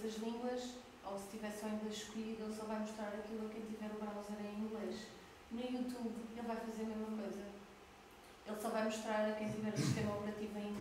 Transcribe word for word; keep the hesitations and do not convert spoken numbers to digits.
outras línguas, ou se tiver só inglês escolhido, ele só vai mostrar aquilo a quem tiver o browser em inglês. No YouTube ele vai fazer a mesma coisa. Ele só vai mostrar a quem tiver o sistema operativo em inglês.